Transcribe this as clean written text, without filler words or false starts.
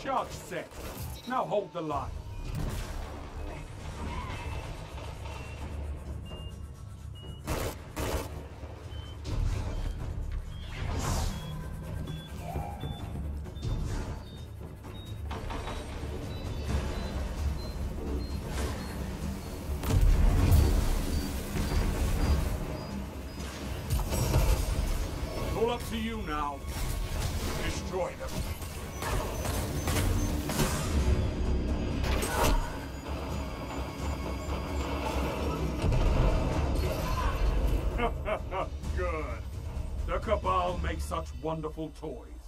Charge set. Now hold the line. All up to you now. Destroy them. Good. The Cabal make such wonderful toys.